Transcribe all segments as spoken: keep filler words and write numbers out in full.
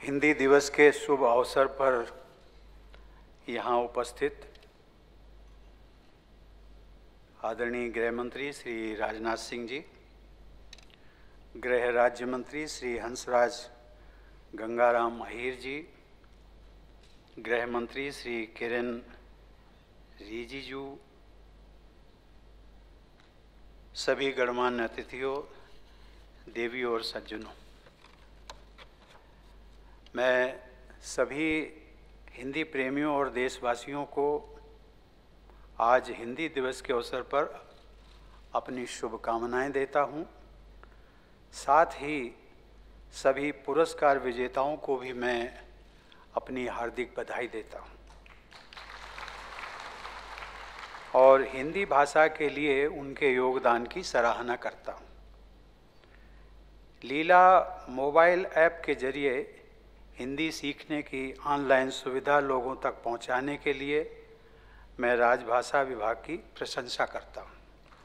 हिंदी दिवस के शुभ अवसर पर यहाँ उपस्थित आदरणीय गृह मंत्री श्री राजनाथ सिंह जी, गृह राज्य मंत्री श्री हंसराज गंगाराम अहीर जी, गृह मंत्री श्री किरेन रिजिजू, सभी गणमान्य अतिथियों, देवी और सज्जनों, मैं सभी हिंदी प्रेमियों और देशवासियों को आज हिंदी दिवस के अवसर पर अपनी शुभकामनाएं देता हूं। साथ ही सभी पुरस्कार विजेताओं को भी मैं अपनी हार्दिक बधाई देता हूं और हिंदी भाषा के लिए उनके योगदान की सराहना करता हूं। लीला मोबाइल ऐप के जरिए हिंदी सीखने की ऑनलाइन सुविधा लोगों तक पहुंचाने के लिए मैं राजभाषा विभाग की प्रशंसा करता हूं।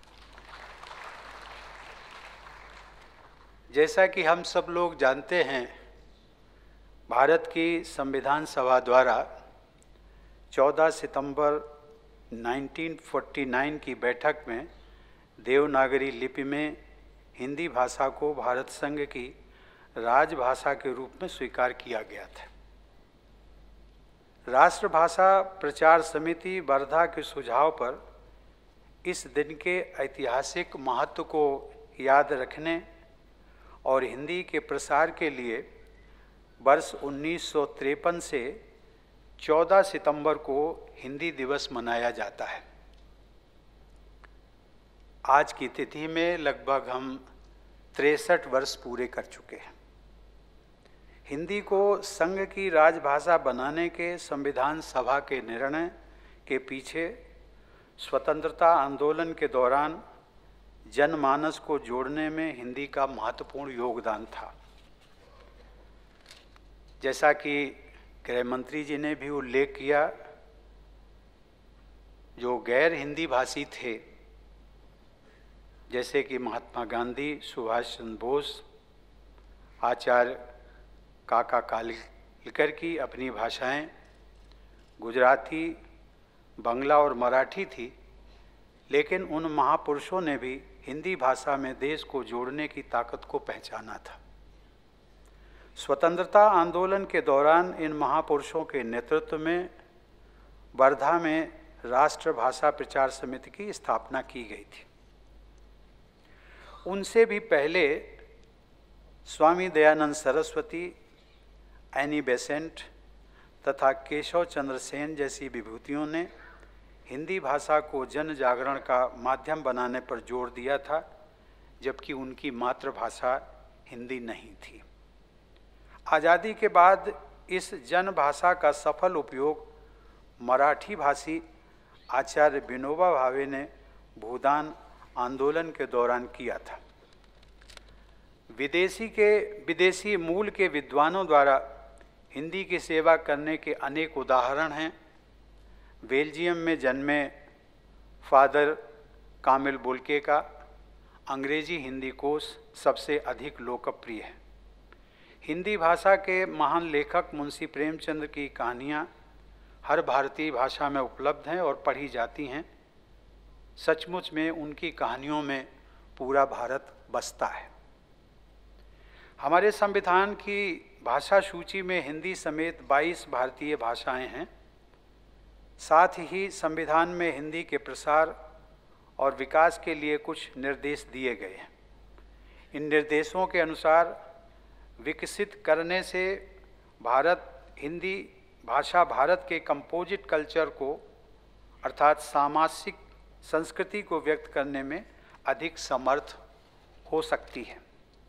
जैसा कि हम सब लोग जानते हैं, भारत की संविधान सभा द्वारा चौदह सितंबर उन्नीस सौ उनचास की बैठक में देवनागरी लिपि में हिंदी भाषा को भारत संघ की राजभाषा के रूप में स्वीकार किया गया था। राष्ट्रभाषा प्रचार समिति वर्धा के सुझाव पर इस दिन के ऐतिहासिक महत्व को याद रखने और हिंदी के प्रसार के लिए वर्ष उन्नीस सौ तिरपन से चौदह सितंबर को हिंदी दिवस मनाया जाता है। आज की तिथि में लगभग हम तिरसठ वर्ष पूरे कर चुके हैं। हिंदी को संघ की राजभाषा बनाने के संविधान सभा के निर्णय के पीछे स्वतंत्रता आंदोलन के दौरान जनमानस को जोड़ने में हिंदी का महत्वपूर्ण योगदान था। जैसा कि गृह मंत्री जी ने भी उल्लेख किया, जो गैर हिंदी भाषी थे जैसे कि महात्मा गांधी, सुभाष चंद्र बोस, आचार्य काका कालेलकर की अपनी भाषाएं गुजराती, बंगला और मराठी थी, लेकिन उन महापुरुषों ने भी हिंदी भाषा में देश को जोड़ने की ताकत को पहचाना था। स्वतंत्रता आंदोलन के दौरान इन महापुरुषों के नेतृत्व में वर्धा में राष्ट्रभाषा प्रचार समिति की स्थापना की गई थी। उनसे भी पहले स्वामी दयानंद सरस्वती, एनी बेसेंट तथा केशव चंद्र सेन जैसी विभूतियों ने हिंदी भाषा को जन जागरण का माध्यम बनाने पर जोर दिया था, जबकि उनकी मातृभाषा हिंदी नहीं थी। आज़ादी के बाद इस जन भाषा का सफल उपयोग मराठी भाषी आचार्य विनोबा भावे ने भूदान आंदोलन के दौरान किया था। विदेशी के विदेशी मूल के विद्वानों द्वारा हिंदी की सेवा करने के अनेक उदाहरण हैं। बेल्जियम में जन्मे फादर कामिल बुल्के का अंग्रेजी हिंदी कोश सबसे अधिक लोकप्रिय है। हिंदी भाषा के महान लेखक मुंशी प्रेमचंद की कहानियाँ हर भारतीय भाषा में उपलब्ध हैं और पढ़ी जाती हैं। सचमुच में उनकी कहानियों में पूरा भारत बसता है। हमारे संविधान की भाषा सूची में हिंदी समेत बाईस भारतीय भाषाएं हैं। साथ ही संविधान में हिंदी के प्रसार और विकास के लिए कुछ निर्देश दिए गए हैं। इन निर्देशों के अनुसार विकसित करने से भारत हिंदी भाषा भारत के कंपोजिट कल्चर को अर्थात सामासिक संस्कृति को व्यक्त करने में अधिक समर्थ हो सकती है।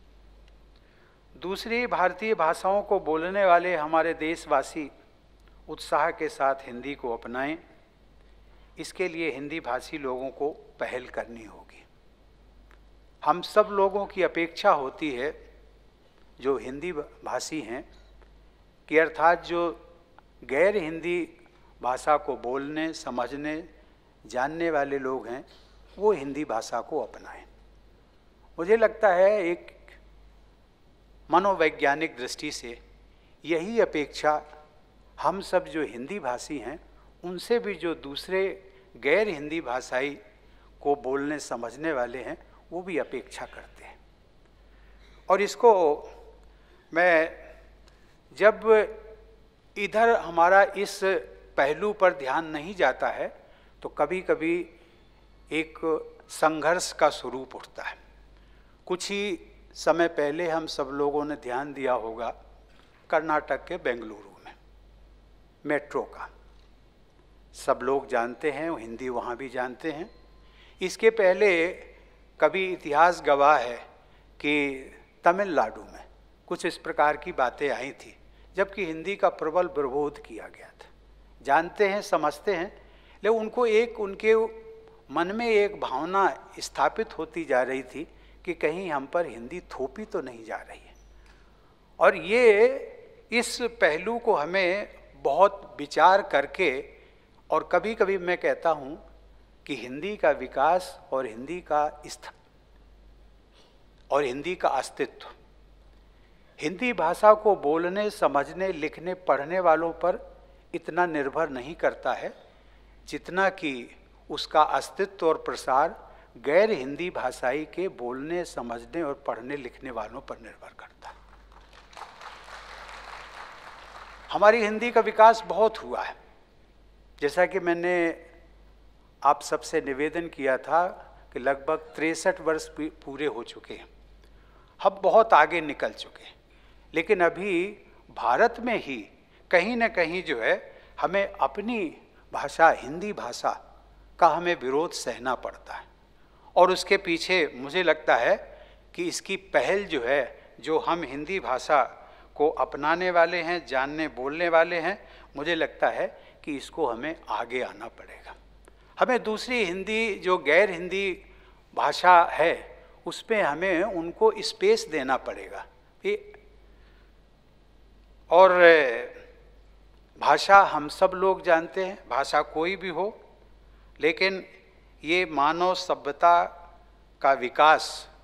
दूसरी भारतीय भाषाओं को बोलने वाले हमारे देशवासी उत्साह के साथ हिंदी को अपनाएं। इसके लिए हिंदी भाषी लोगों को पहल करनी होगी। हम सब लोगों की अपेक्षा होती है, जो हिंदी भाषी हैं, कि अर्थात जो गैर हिंदी भाषा को बोलने, समझने, जानने वाले लोग हैं, वो हिंदी भाषा को अपनाएं। मुझे लगता है एक मनोवैज्ञानिक दृष्टि से यही अपेक्षा हम सब जो हिंदी भाषी हैं उनसे भी जो दूसरे गैर हिंदी भाषाई को बोलने समझने वाले हैं वो भी अपेक्षा करते हैं। और इसको मैं जब इधर हमारा इस पहलू पर ध्यान नहीं जाता है तो कभी कभी एक संघर्ष का स्वरूप उठता है। कुछ ही समय पहले हम सब लोगों ने ध्यान दिया होगा कर्नाटक के बेंगलुरु में मेट्रो का, सब लोग जानते हैं, हिंदी वहाँ भी जानते हैं। इसके पहले कभी इतिहास गवाह है कि तमिलनाडु में कुछ इस प्रकार की बातें आई थी, जबकि हिंदी का प्रबल विरोध किया गया था। जानते हैं, समझते हैं, लेकिन उनको एक उनके मन में एक भावना स्थापित होती जा रही थी कि कहीं हम पर हिंदी थोपी तो नहीं जा रही है। और ये इस पहलू को हमें बहुत विचार करके, और कभी कभी मैं कहता हूँ कि हिंदी का विकास और हिंदी का स्थ और हिंदी का अस्तित्व हिंदी भाषा को बोलने, समझने, लिखने, पढ़ने वालों पर इतना निर्भर नहीं करता है जितना कि उसका अस्तित्व और प्रसार गैर हिंदी भाषाई के बोलने, समझने और पढ़ने लिखने वालों पर निर्भर करता है। हमारी हिंदी का विकास बहुत हुआ है। जैसा कि मैंने आप सबसे निवेदन किया था कि लगभग तिरसठ वर्ष पूरे हो चुके हैं, हम बहुत आगे निकल चुके हैं, लेकिन अभी भारत में ही कहीं न कहीं जो है हमें अपनी भाषा हिंदी भाषा का हमें विरोध सहना पड़ता है। और उसके पीछे मुझे लगता है कि इसकी पहल जो है, जो हम हिंदी भाषा को अपनाने वाले हैं, जानने बोलने वाले हैं, मुझे लगता है कि इसको हमें आगे आना पड़ेगा। हमें दूसरी हिंदी जो गैर हिंदी भाषा है उसमें हमें उनको स्पेस देना पड़ेगा। और भाषा हम सब लोग जानते हैं, भाषा कोई भी हो, लेकिन ये मानव सभ्यता का विकास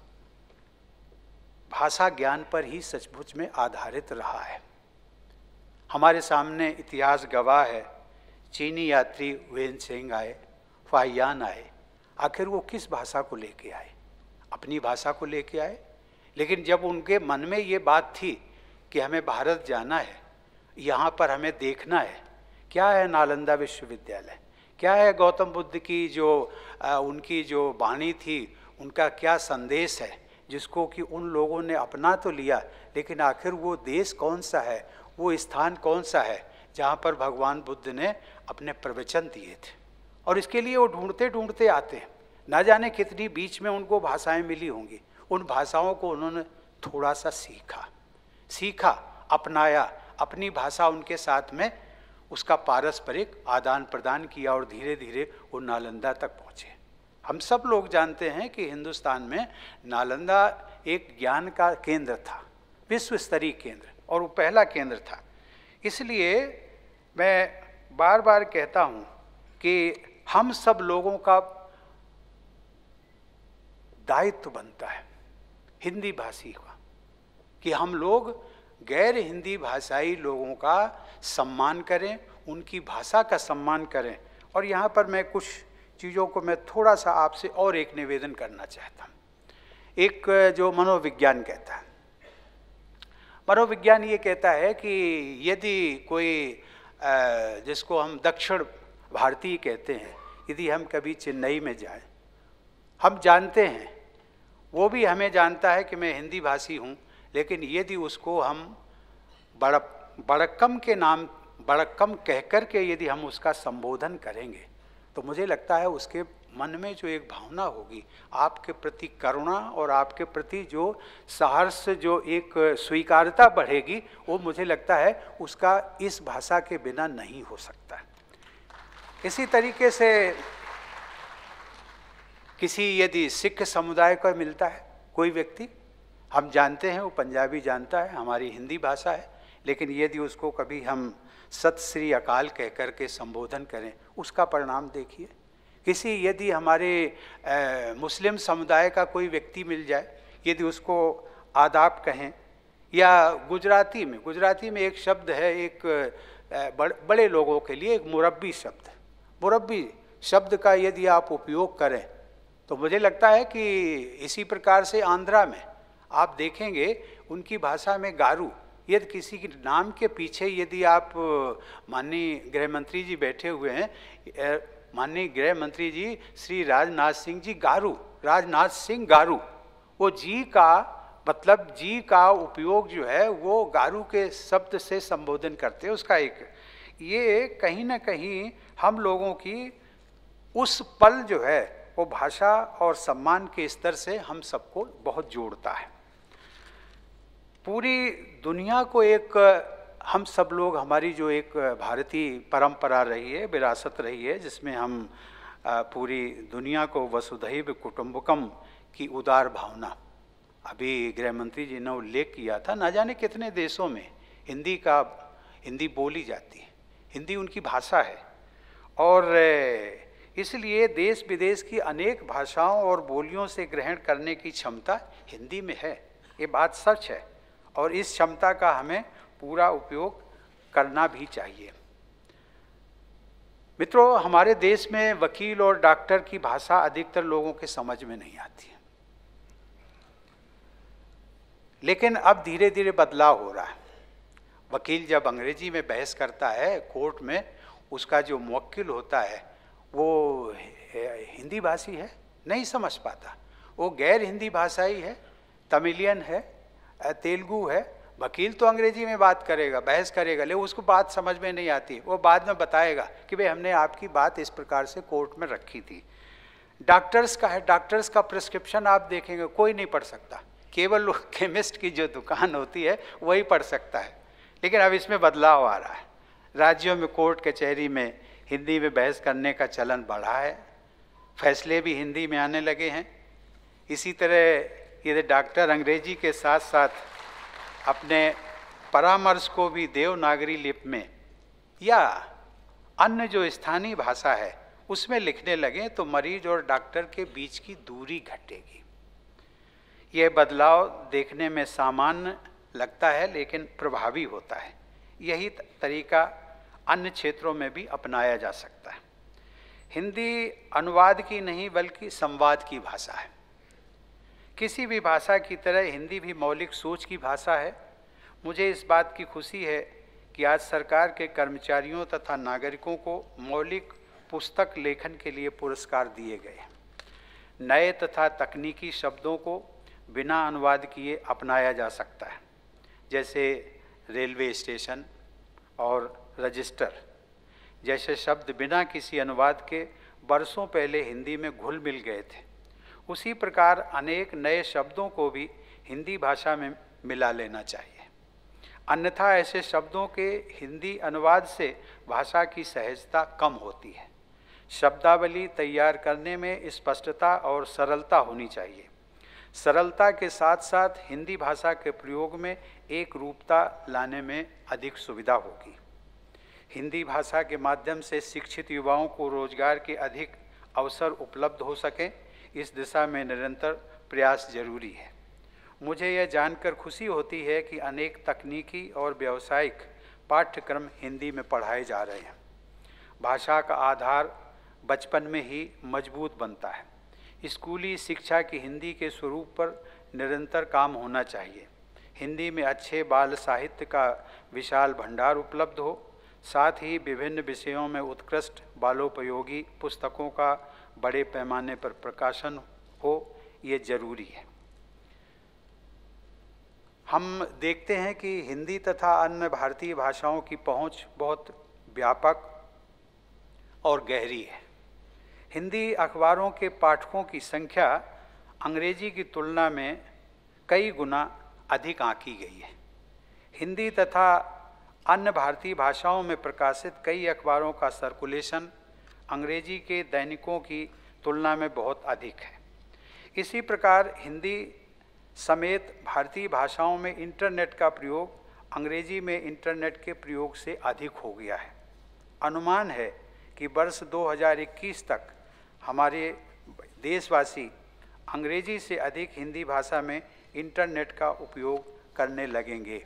भाषा ज्ञान पर ही सचमुच में आधारित रहा है। हमारे सामने इतिहास गवाह है, चीनी यात्री वेनसेंग आए, फाहियान आए, आखिर वो किस भाषा को लेके आए? अपनी भाषा को लेके आए। लेकिन जब उनके मन में ये बात थी कि हमें भारत जाना है, यहाँ पर हमें देखना है क्या है नालंदा विश्वविद्यालय, क्या है गौतम बुद्ध की जो आ, उनकी जो वाणी थी, उनका क्या संदेश है, जिसको कि उन लोगों ने अपना तो लिया, लेकिन आखिर वो देश कौन सा है, वो स्थान कौन सा है जहाँ पर भगवान बुद्ध ने अपने प्रवचन दिए थे। और इसके लिए वो ढूंढते ढूंढते आते हैं। ना जाने कितनी बीच में उनको भाषाएं मिली होंगी, उन भाषाओं को उन्होंने थोड़ा सा सीखा सीखा अपनाया, अपनी भाषा उनके साथ में उसका पारस्परिक आदान प्रदान किया और धीरे धीरे वो नालंदा तक पहुँचे। हम सब लोग जानते हैं कि हिंदुस्तान में नालंदा एक ज्ञान का केंद्र था, विश्व स्तरीय केंद्र, और वो पहला केंद्र था। इसलिए मैं बार बार कहता हूँ कि हम सब लोगों का दायित्व बनता है हिंदी भाषी का कि हम लोग गैर हिंदी भाषाई लोगों का सम्मान करें, उनकी भाषा का सम्मान करें। और यहाँ पर मैं कुछ चीज़ों को मैं थोड़ा सा आपसे और एक निवेदन करना चाहता हूँ। एक जो मनोविज्ञान कहता है, मनोविज्ञान ये कहता है कि यदि कोई जिसको हम दक्षिण भारतीय कहते हैं, यदि हम कभी चेन्नई में जाएं, हम जानते हैं, वो भी हमें जानता है कि मैं हिंदी भाषी हूँ, लेकिन यदि उसको हम बड़ बड़क्कम के नाम बड़क्कम कह कर के यदि हम उसका संबोधन करेंगे तो मुझे लगता है उसके मन में जो एक भावना होगी आपके प्रति करुणा और आपके प्रति जो सहर्ष, जो एक स्वीकारता बढ़ेगी, वो मुझे लगता है उसका इस भाषा के बिना नहीं हो सकता। इसी तरीके से किसी यदि सिख समुदाय को मिलता है कोई व्यक्ति, हम जानते हैं वो पंजाबी जानता है, हमारी हिंदी भाषा है, लेकिन यदि उसको कभी हम सत श्री अकाल कह कर के संबोधन करें, उसका परिणाम देखिए। किसी यदि हमारे आ, मुस्लिम समुदाय का कोई व्यक्ति मिल जाए, यदि उसको आदाब कहें या गुजराती में गुजराती में एक शब्द है, एक बड़े लोगों के लिए एक मुरब्बी शब्द। मुरब्बी शब्द का यदि आप उपयोग करें तो मुझे लगता है कि इसी प्रकार से आंध्रा में आप देखेंगे उनकी भाषा में गारू, यदि किसी के नाम के पीछे यदि आप, माननीय गृह मंत्री जी बैठे हुए हैं, माननीय गृह मंत्री जी श्री राजनाथ सिंह जी गारू, राजनाथ सिंह गारू, वो जी का मतलब जी का उपयोग जो है वो गारू के शब्द से संबोधन करते हैं। उसका एक ये कहीं ना कहीं हम लोगों की उस पल जो है वो भाषा और सम्मान के स्तर से हम सबको बहुत जोड़ता है। पूरी दुनिया को एक, हम सब लोग, हमारी जो एक भारतीय परंपरा रही है, विरासत रही है, जिसमें हम पूरी दुनिया को वसुधैव कुटुंबकम की उदार भावना, अभी गृह मंत्री जी ने उल्लेख किया था, ना जाने कितने देशों में हिंदी का हिंदी बोली जाती है, हिंदी उनकी भाषा है, और इसलिए देश विदेश की अनेक भाषाओं और बोलियों से ग्रहण करने की क्षमता हिंदी में है। ये बात सच है और इस क्षमता का हमें पूरा उपयोग करना भी चाहिए। मित्रों, हमारे देश में वकील और डॉक्टर की भाषा अधिकतर लोगों के समझ में नहीं आती है, लेकिन अब धीरे धीरे बदलाव हो रहा है। वकील जब अंग्रेजी में बहस करता है कोर्ट में, उसका जो मुवक्किल होता है वो हिंदी भाषी है, नहीं समझ पाता, वो गैर हिंदी भाषाई है, तमिलियन है, तेलुगु है, वकील तो अंग्रेजी में बात करेगा, बहस करेगा, लेकिन उसको बात समझ में नहीं आती। वो बाद में बताएगा कि भाई हमने आपकी बात इस प्रकार से कोर्ट में रखी थी। डॉक्टर्स का है, डॉक्टर्स का प्रिस्क्रिप्शन आप देखेंगे कोई नहीं पढ़ सकता, केवल केमिस्ट की जो दुकान होती है वही पढ़ सकता है। लेकिन अब इसमें बदलाव आ रहा है, राज्यों में कोर्ट कचहरी में हिंदी में बहस करने का चलन बढ़ा है, फैसले भी हिंदी में आने लगे हैं। इसी तरह यदि डॉक्टर अंग्रेजी के साथ साथ अपने परामर्श को भी देवनागरी लिपि में या अन्य जो स्थानीय भाषा है उसमें लिखने लगें तो मरीज और डॉक्टर के बीच की दूरी घटेगी। यह बदलाव देखने में सामान्य लगता है लेकिन प्रभावी होता है। यही तरीका अन्य क्षेत्रों में भी अपनाया जा सकता है। हिंदी अनुवाद की नहीं बल्कि संवाद की भाषा है। किसी भी भाषा की तरह हिंदी भी मौलिक सोच की भाषा है। मुझे इस बात की खुशी है कि आज सरकार के कर्मचारियों तथा नागरिकों को मौलिक पुस्तक लेखन के लिए पुरस्कार दिए गए हैं। नए तथा तकनीकी शब्दों को बिना अनुवाद किए अपनाया जा सकता है, जैसे रेलवे स्टेशन और रजिस्टर जैसे शब्द बिना किसी अनुवाद के बरसों पहले हिंदी में घुल मिल गए थे। उसी प्रकार अनेक नए शब्दों को भी हिंदी भाषा में मिला लेना चाहिए, अन्यथा ऐसे शब्दों के हिंदी अनुवाद से भाषा की सहजता कम होती है। शब्दावली तैयार करने में स्पष्टता और सरलता होनी चाहिए। सरलता के साथ साथ हिंदी भाषा के प्रयोग में एक रूपता लाने में अधिक सुविधा होगी। हिंदी भाषा के माध्यम से शिक्षित युवाओं को रोजगार के अधिक अवसर उपलब्ध हो सकें, इस दिशा में निरंतर प्रयास जरूरी है। मुझे यह जानकर खुशी होती है कि अनेक तकनीकी और व्यावसायिक पाठ्यक्रम हिंदी में पढ़ाए जा रहे हैं। भाषा का आधार बचपन में ही मजबूत बनता है। स्कूली शिक्षा की हिंदी के स्वरूप पर निरंतर काम होना चाहिए। हिंदी में अच्छे बाल साहित्य का विशाल भंडार उपलब्ध हो, साथ ही विभिन्न विषयों में उत्कृष्ट बालोपयोगी पुस्तकों का बड़े पैमाने पर प्रकाशन हो, ये जरूरी है। हम देखते हैं कि हिंदी तथा अन्य भारतीय भाषाओं की पहुंच बहुत व्यापक और गहरी है। हिंदी अखबारों के पाठकों की संख्या अंग्रेजी की तुलना में कई गुना अधिक आंकी गई है। हिंदी तथा अन्य भारतीय भाषाओं में प्रकाशित कई अखबारों का सर्कुलेशन अंग्रेजी के दैनिकों की तुलना में बहुत अधिक है। इसी प्रकार हिंदी समेत भारतीय भाषाओं में इंटरनेट का प्रयोग अंग्रेजी में इंटरनेट के प्रयोग से अधिक हो गया है। अनुमान है कि वर्ष दो हज़ार इक्कीस तक हमारे देशवासी अंग्रेजी से अधिक हिंदी भाषा में इंटरनेट का उपयोग करने लगेंगे।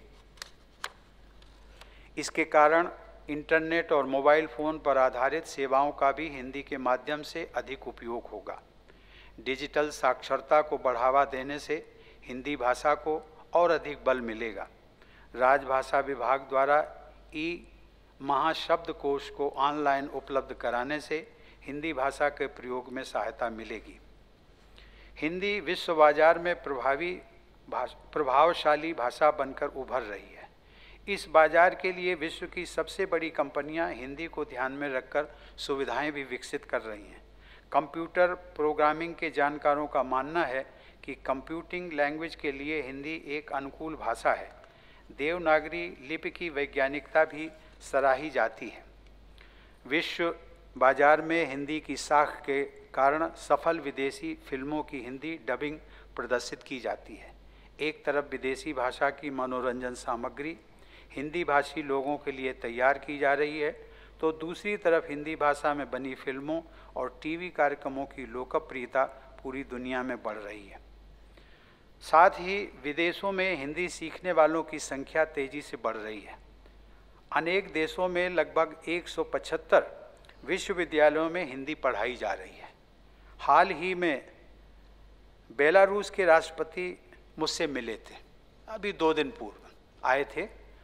इसके कारण इंटरनेट और मोबाइल फ़ोन पर आधारित सेवाओं का भी हिंदी के माध्यम से अधिक उपयोग होगा। डिजिटल साक्षरता को बढ़ावा देने से हिंदी भाषा को और अधिक बल मिलेगा। राजभाषा विभाग द्वारा ई महाशब्दकोश को ऑनलाइन उपलब्ध कराने से हिंदी भाषा के प्रयोग में सहायता मिलेगी। हिंदी विश्व बाजार में प्रभावी प्रभावशाली भाषा बनकर उभर रही है। इस बाजार के लिए विश्व की सबसे बड़ी कंपनियां हिंदी को ध्यान में रखकर सुविधाएं भी विकसित कर रही हैं। कंप्यूटर प्रोग्रामिंग के जानकारों का मानना है कि कंप्यूटिंग लैंग्वेज के लिए हिंदी एक अनुकूल भाषा है। देवनागरी लिपि की वैज्ञानिकता भी सराही जाती है। विश्व बाजार में हिंदी की साख के कारण सफल विदेशी फिल्मों की हिंदी डबिंग प्रदर्शित की जाती है। एक तरफ विदेशी भाषा की मनोरंजन सामग्री हिंदी भाषी लोगों के लिए तैयार की जा रही है, तो दूसरी तरफ हिंदी भाषा में बनी फिल्मों और टीवी कार्यक्रमों की लोकप्रियता पूरी दुनिया में बढ़ रही है। साथ ही विदेशों में हिंदी सीखने वालों की संख्या तेजी से बढ़ रही है। अनेक देशों में लगभग एक सौ पचहत्तर विश्वविद्यालयों में हिंदी पढ़ाई जा रही है। हाल ही में बेलारूस के राष्ट्रपति मुझसे मिले थे, अभी दो दिन पूर्व आए थे,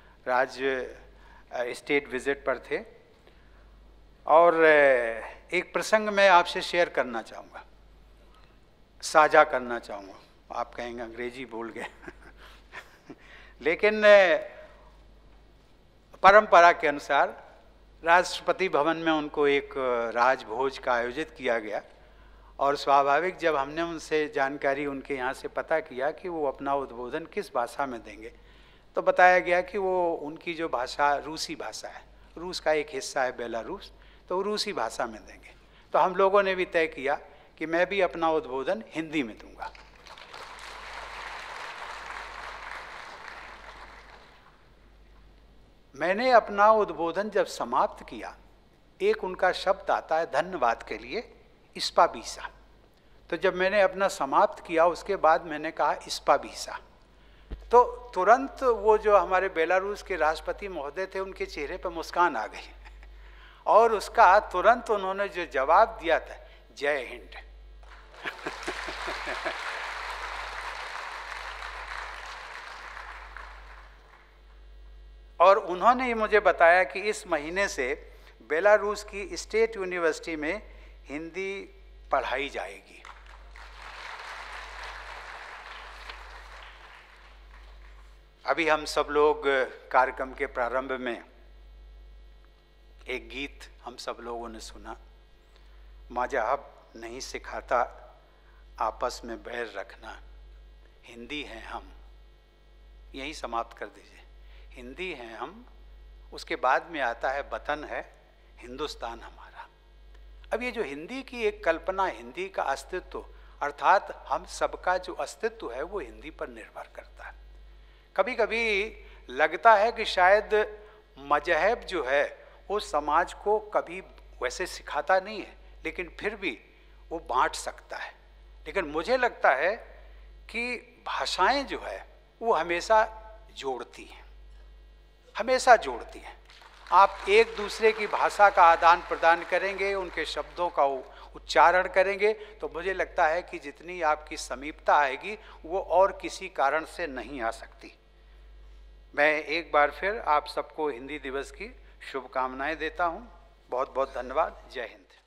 राज्य स्टेट विजिट पर थे, और एक प्रसंग मैं आपसे शेयर करना चाहूँगा, साझा करना चाहूँगा। आप कहेंगे अंग्रेजी बोल गए लेकिन परंपरा के अनुसार राष्ट्रपति भवन में उनको एक राजभोज का आयोजित किया गया, और स्वाभाविक जब हमने उनसे जानकारी उनके यहाँ से पता किया कि वो अपना उद्बोधन किस भाषा में देंगे, तो बताया गया कि वो उनकी जो भाषा रूसी भाषा है, रूस का एक हिस्सा है बेलारूस, तो वो रूसी भाषा में देंगे। तो हम लोगों ने भी तय किया कि मैं भी अपना उद्बोधन हिंदी में दूंगा। मैंने अपना उद्बोधन जब समाप्त किया, एक उनका शब्द आता है धन्यवाद के लिए, इस्पाबीसा। तो जब मैंने अपना समाप्त किया उसके बाद मैंने कहा इस्पाबीसा, तो तुरंत वो जो हमारे बेलारूस के राष्ट्रपति महोदय थे उनके चेहरे पर मुस्कान आ गई और उसका तुरंत उन्होंने जो जवाब दिया था, जय हिंद और उन्होंने ही मुझे बताया कि इस महीने से बेलारूस की स्टेट यूनिवर्सिटी में हिंदी पढ़ाई जाएगी। अभी हम सब लोग कार्यक्रम के प्रारंभ में एक गीत हम सब लोगों ने सुना, मजहब नहीं सिखाता आपस में बैर रखना, हिंदी हैं हम, यही समाप्त कर दीजिए, हिंदी हैं हम। उसके बाद में आता है वतन है हिंदुस्तान हमारा। अब ये जो हिंदी की एक कल्पना, हिंदी का अस्तित्व, अर्थात हम सबका जो अस्तित्व है वो हिंदी पर निर्भर करता है। कभी कभी लगता है कि शायद मजहब जो है वो समाज को कभी वैसे सिखाता नहीं है, लेकिन फिर भी वो बांट सकता है। लेकिन मुझे लगता है कि भाषाएं जो है वो हमेशा जोड़ती हैं, हमेशा जोड़ती हैं। आप एक दूसरे की भाषा का आदान प्रदान करेंगे, उनके शब्दों का उच्चारण करेंगे, तो मुझे लगता है कि जितनी आपकी समीपता आएगी वो और किसी कारण से नहीं आ सकती। मैं एक बार फिर आप सबको हिंदी दिवस की शुभकामनाएं देता हूं। बहुत बहुत धन्यवाद। जय हिंद।